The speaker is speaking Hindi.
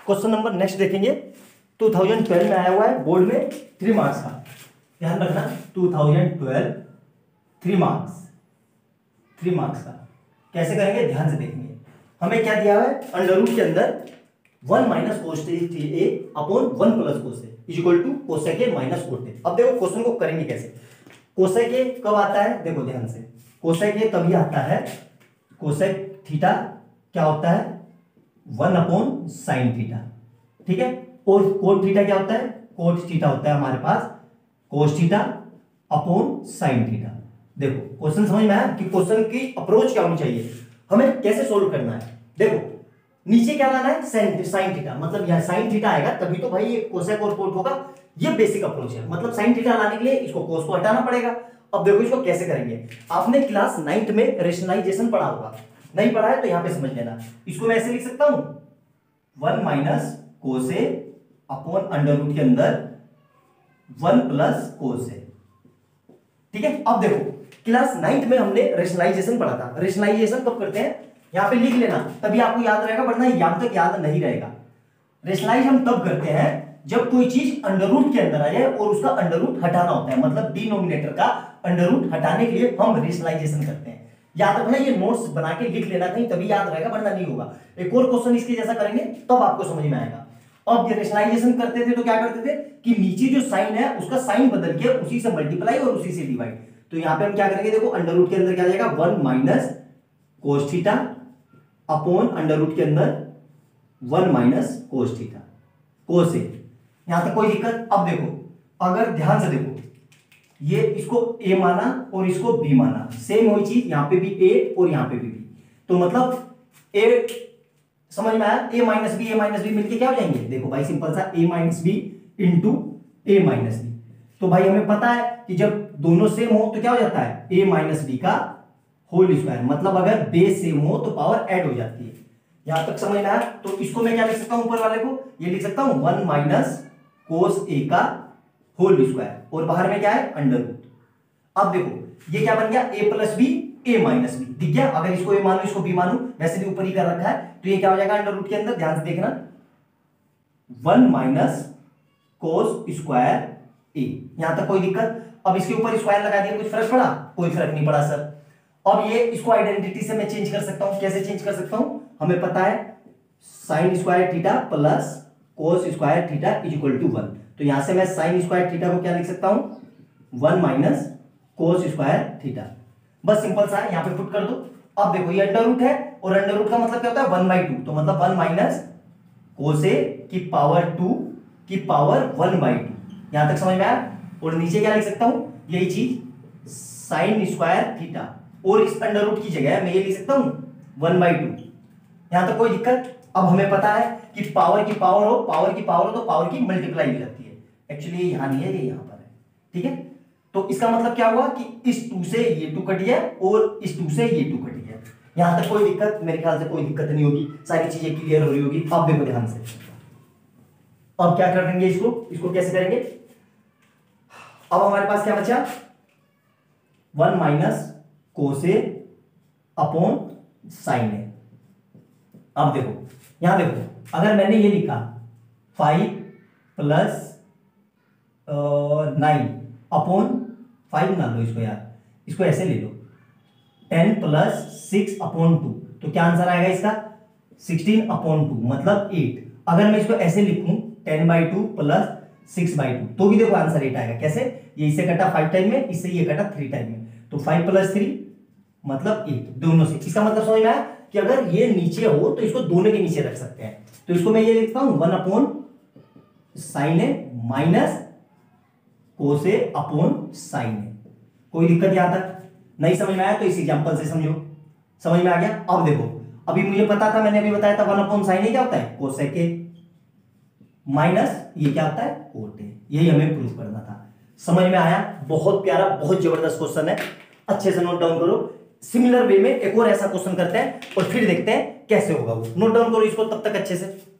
क्वेश्चन नंबर नेक्स्ट देखेंगे 2012 में आया हुआ है बोर्ड में 3 मार्क्स का, ध्यान रखना 2012 3 मार्क्स का कैसे करेंगे ध्यान से देखेंगे। हमें क्या दिया है अंडर रूट के अंदर 1 minus cos A upon 1 plus cos A is equal to cosec A minus cot A. अब देखो क्वेश्चन को करेंगे कैसे। कोसेक ए कब आता है, देखो ध्यान से, कोसेक ए तभी आता है, कोसेक थीटा क्या होता है 1 अपॉन साइन थीटा, ठीक है। और कोट थीटा क्या होता है, कोट थीटा होता है हमारे पास cos theta upon sine theta. देखो क्वेश्चन समझ में आया कि क्वेश्चन की अप्रोच क्या होनी चाहिए, हमें कैसे सोल्व करना है। देखो नीचे क्या लाना है साइन थीटा, मतलब यहां साइन थीटा आएगा तभी तो भाई ये कोसेक और कोट होगा, ये बेसिक अप्रोच है। मतलब साइन थीटा लाने के लिए इसको कोस को हटाना पड़ेगा। अब देखो इसको कैसे करेंगे, आपने क्लास 9th में रेशनलाइजेशन पढ़ा होगा, नहीं पढ़ा है तो यहां पे समझ लेना। इसको मैं ऐसे लिख सकता हूं 1 minus cos A upon under root के अंदर 1 प्लस कोस ए, ठीक है। अब देखो क्लास 9th में हमने रेशनलाइजेशन पढ़ा था। रेशनलाइजेशन कब करते हैं, यहां पे लिख लेना तभी आपको याद रहेगा, वरना यहां तक याद नहीं रहेगा। रेशनलाइज हम तब करते हैं जब कोई चीज अंडर रूट के अंदर आ जाए और उसका अंडर रूट हटाना होता है, मतलब डिनोमिनेटर का अंडर रूट हटाने के लिए हम रेशनलाइजेशन करते हैं। याद रखना, ये नोट्स बना के लिख लेना कहीं, तभी याद रहेगा, वरना नहीं होगा। एक और क्वेश्चन इसके जैसा करेंगे तब आपको समझ में आएगा। अब ये रेशनलाइजेशन करते थे तो क्या करते थे कि नीचे जो साइन है उसका साइन बदल के उसी से मल्टीप्लाई और उसी से डिवाइड। तो यहां पे हम क्या करेंगे, देखो अंडर रूट के अंदर क्या आ जाएगा 1 minus cos theta upon under root के अंदर 1 माइनस कोस थीटा कोस ए। यहां तक कोई दिक्कत। अब देखो अगर ध्यान से देखो, ये इसको a माना और इसको b माना, सेम वही चीज यहां पे भी a और यहां पे भी b, तो मतलब a समझ में आया, a माइनस बी मिलके क्या हो जाएंगे, देखो भाई सिंपल सा a minus B into a minus B. तो भाई हमें पता है कि जब दोनों सेम हो तो क्या हो जाता है a माइनस बी का होल स्क्वायर, मतलब अगर बेस सेम हो तो पावर ऐड हो जाती है। यहां तक समझ में आया। तो इसको मैं क्या लिख सकता हूं, ऊपर वाले को ये लिख सकता हूं 1 माइनस कोस ए का होल स्क्वायर, और बाहर में क्या है अंडर रूट। अब देखो ये क्या बन गया a plus B a minus B, दिख गया। अगर इसको a मानू इसको b मानू, वैसे भी ऊपर ही कर रखा है, तो ये क्या हो जाएगा अंडर रूट के अंदर, ध्यान से देखना 1 माइनस कोस स्क्वायर a। यहां तक कोई दिक्कत। अब इसके ऊपर स्क्वायर लगा दिया, कुछ फर्क पड़ा, कोई फर्क नहीं पड़ा सर। अब ये इसको आइडेंटिटी से मैं चेंज कर सकता हूं, कैसे चेंज कर सकता हूं, हमें पता है sine square theta plus cos square theta is equal to 1। तो यहां से मैं साइन स्क्वायर थीटा को क्या लिख सकता हूं 1 माइनस कोस स्क्वायर थीटा, बस सिंपल सा है, यहां पे पुट कर दो। अब देखो ये अंडर रूट है और अंडर रूट का मतलब क्या होता है 1/2, तो मतलब 1 माइनस कोस ए की पावर 2 की पावर 1/2। यहां तक समझ में आया। और नीचे क्या लिख सकता हूं, यही चीज साइन स्क्वायर थीटा, और इस अंडर रूट की जगह मैं ये लिख सकता हूं 1/2। यहां तक कोई दिक्कत। अब हमें पता है कि पावर की पावर हो तो पावर की मल्टीप्लाई हो जाती है। एक्चुअली यहां नहीं है, ये यहां पर है, ठीक है। तो इसका मतलब क्या हुआ कि इस 2 से ये 2 कट गया और इस 2 से ये 2 कट गया। यहां तक कोई दिक्कत, मेरे ख्याल से कोई दिक्कत नहीं होगी, सारी चीजें क्लियर हो रही होगी। अब देखो ध्यान से, अब क्या करेंगे, इसको कैसे करेंगे। अब हमारे पास क्या बचा 1 minus cos A upon sine A. अब देखो यहां देखो, अगर मैंने ये लिखा 5 प्लस 9 अपॉन 5 ना लो इसको यार, इसको ऐसे ले लो 10 प्लस 6 अपॉन 2, तो क्या आंसर आएगा इसका 16 अपॉन 2 मतलब 8। अगर मैं इसको ऐसे लिखूं 10/2 प्लस 6/2, तो भी देखो आंसर 8 आएगा। कैसे, ये इससे कटा 5 टाइम में, इससे ये कटा 3 टाइम में, तो 5 प्लस 3 मतलब 8, दोनों से। इसका मतलब समझ में आया कि अगर ये नीचे हो तो इसको दोनों के नीचे रख सकते हैं। तो इसको मैं ये लिखता हूं 1 upon sine A minus cos A upon sine A. कोई दिक्कत यहां तक नहीं समझ में आया तो इस एग्जांपल से समझो, समझ में आ गया। अब देखो, अभी मुझे पता था, मैंने अभी बताया था 1 अपॉन साइन ए क्या होता है कोसेक ए, माइनस ये क्या होता है कोट ए। यही हमें प्रूफ करना था। समझ में आया, बहुत प्यारा, बहुत जबरदस्त क्वेश्चन है, अच्छे से नोट डाउन करो। सिमिलर वे में एक और ऐसा क्वेश्चन करते हैं और फिर देखते हैं कैसे होगा वो। नोट डाउन करो इसको तब तक अच्छे से।